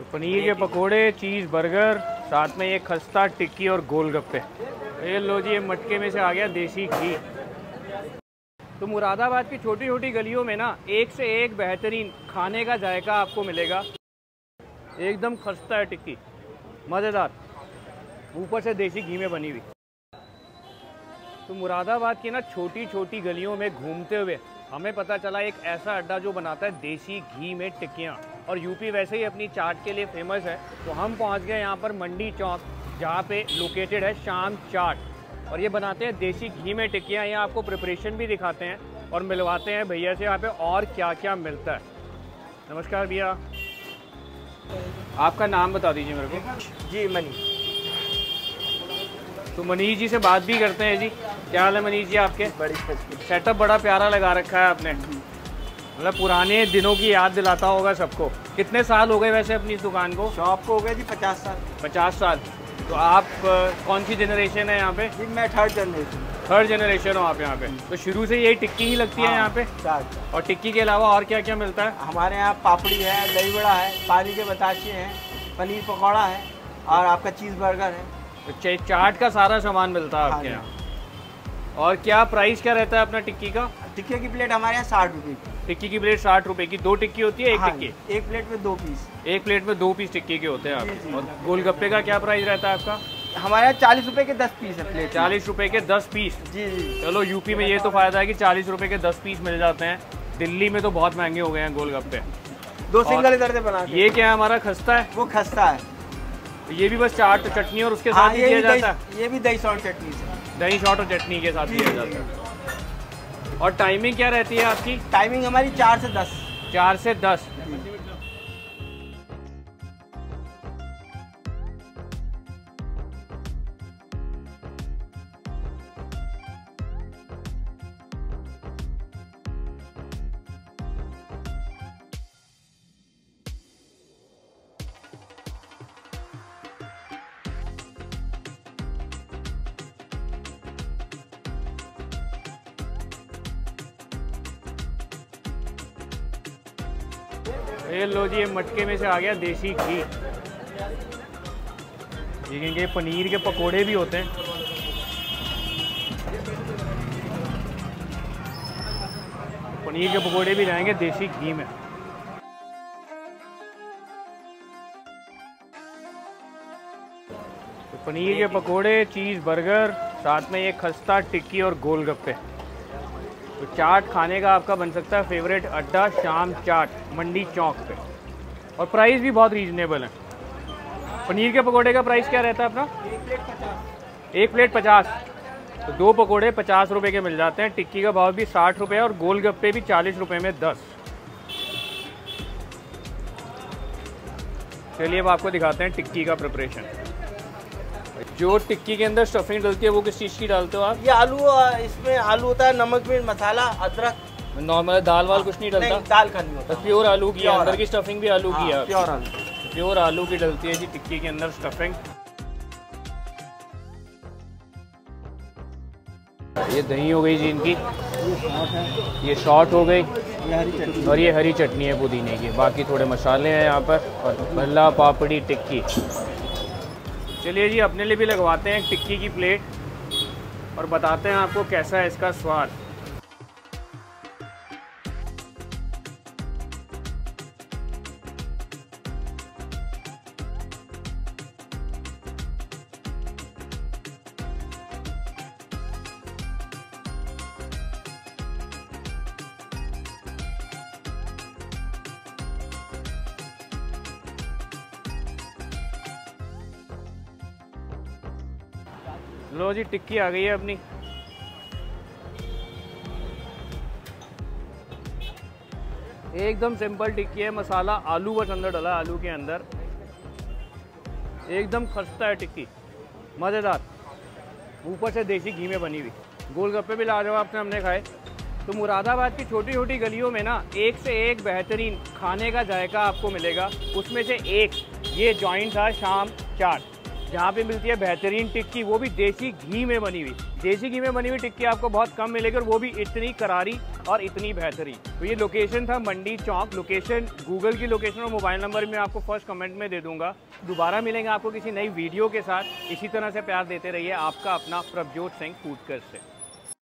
पनीर के पकोड़े, cheese burger, साथ में ये खस्ता, टिक्की और गोलगप्पे। ये लो जी, ये मटके में से आ गया देसी घी। तो मुरादाबाद की छोटी छोटी गलियों में ना एक से एक बेहतरीन खाने का जायका आपको मिलेगा। एकदम खस्ता है टिक्की, मज़ेदार, ऊपर से देसी घी में बनी हुई। तो मुरादाबाद की ना छोटी छोटी गलियों में घूमते हुए हमें पता चला एक ऐसा अड्डा जो बनाता है देसी घी में टिक्कियाँ। और यूपी वैसे ही अपनी चाट के लिए फेमस है। तो हम पहुँच गए यहाँ पर मंडी चौक, जहाँ पे लोकेटेड है शाम चाट, और ये बनाते हैं देसी घी में टिक्कियाँ। यहाँ आपको प्रिपरेशन भी दिखाते हैं और मिलवाते हैं भैया से यहाँ पे और क्या क्या मिलता है। नमस्कार भैया, आपका नाम बता दीजिए मेरे को। जी मनीष। तो मनीष जी से बात भी करते हैं जी। क्या हाल है मनीष जी आपके? बड़ी सेटअप बड़ा प्यारा लगा रखा है आपने, मतलब पुराने दिनों की याद दिलाता होगा सबको। कितने साल हो गए वैसे अपनी इस दुकान को? शॉप को हो गया जी 50 साल। 50 साल। तो आप कौन सी जनरेशन है यहाँ पे? जी मैं थर्ड जनरेशन। थर्ड जनरेशन हो आप यहाँ पे? तो शुरू से यही टिक्की ही लगती है यहाँ पे? चाट। और टिक्की के अलावा और क्या क्या मिलता है? हमारे यहाँ पापड़ी है, दही बड़ा है, पानी के बताशे हैं, पनीर पकौड़ा है और आपका चीज़ बर्गर है। तो चाट का सारा सामान मिलता है आपके यहाँ। और क्या प्राइस क्या रहता है अपना टिक्की का? टिक्की की प्लेट हमारे यहाँ 60 रुपये की। टिक्की की प्लेट 60 रुपये की। 2 टिक्की होती है? एक टिक्की? एक प्लेट में 2 पीस। एक प्लेट में 2 पीस टिक्की के होते हैं आप। और गोलगप्पे का क्या प्राइस रहता है आपका? हमारे यहाँ 40 रुपये के 10 पीस है प्लेट। 40 रुपये के 10 पीस? जी जी। चलो, यूपी में ये तो फायदा है कि 40 रुपये के 10 पीस मिल जाते हैं। दिल्ली में तो बहुत महंगे हो गए हैं गोलगप्पे। 2 सिंगल इधर से बना। ये क्या है हमारा? खस्ता है? वो खस्ता है। ये भी बस चाट चटनी और उसके साथ ही दिया जाता है? ये भी दही शॉर्ट चटनी से। दही शॉट और चटनी के साथ दिया जाता है। और टाइमिंग क्या रहती है आपकी? टाइमिंग हमारी 4 से 10। 4 से 10। ये लो जी, ये मटके में से आ गया देसी घी। देखेंगे पनीर के पकोड़े भी होते हैं। पनीर के पकोड़े भी जाएंगे देसी घी में। तो पनीर के पकोड़े, चीज़ बर्गर, साथ में ये खस्ता, टिक्की और गोलगप्पे। तो चाट खाने का आपका बन सकता है फेवरेट अड्डा शाम चाट, मंडी चौक पे। और प्राइस भी बहुत रीजनेबल है। पनीर के पकोड़े का प्राइस क्या रहता है अपना? 1 प्लेट 50। 1 प्लेट 50। तो 2 पकोड़े 50 रुपये के मिल जाते हैं। टिक्की का भाव भी 60 रुपये और गोलगप्पे भी 40 रुपये में 10। चलिए अब आपको दिखाते हैं टिक्की का प्रिपरेशन। जो टिक्की के अंदर स्टफिंग डलती है वो किस चीज़ की डालते हो आप? ये आलू, इसमें आलू होता है, नमक मिर्च मसाला अदरक। नॉर्मल दाल वाल कुछ नहीं डलता? दाल का नहीं होता। तो प्योर आलू की है, अंदर की स्टफिंग भी आलू की है? प्योर आलू। प्योर आलू की डलती है जी टिक्की के अंदर स्टफिंग। ये दही हो गई जी इनकी, ये शॉर्ट हो गई, और ये हरी चटनी है पुदीने की। बाकी थोड़े मसाले हैं यहाँ पर, और भल्ला पापड़ी टिक्की। चलिए जी, अपने लिए भी लगवाते हैं टिक्की की प्लेट और बताते हैं आपको कैसा है इसका स्वाद। लो जी, टिक्की आ गई है अपनी। एकदम सिंपल टिक्की है, मसाला आलू बस अंदर डला, आलू के अंदर। एकदम खस्ता है टिक्की, मज़ेदार, ऊपर से देसी घी में बनी हुई। गोलगप्पे भी लाजवाब से हमने खाए। तो मुरादाबाद की छोटी छोटी गलियों में ना एक से एक बेहतरीन खाने का जायका आपको मिलेगा। उसमें से एक ये जॉइंट था शाम चाट, जहाँ पे मिलती है बेहतरीन टिक्की, वो भी देसी घी में बनी हुई। देसी घी में बनी हुई टिक्की आपको बहुत कम मिलेगी और वो भी इतनी करारी और इतनी बेहतरीन। तो ये लोकेशन था मंडी चौक। लोकेशन, गूगल की लोकेशन और मोबाइल नंबर मैं आपको फर्स्ट कमेंट में दे दूंगा। दोबारा मिलेंगे आपको किसी नई वीडियो के साथ। इसी तरह से प्यार देते रहिए। आपका अपना प्रभजोत सिंह फूडकर से।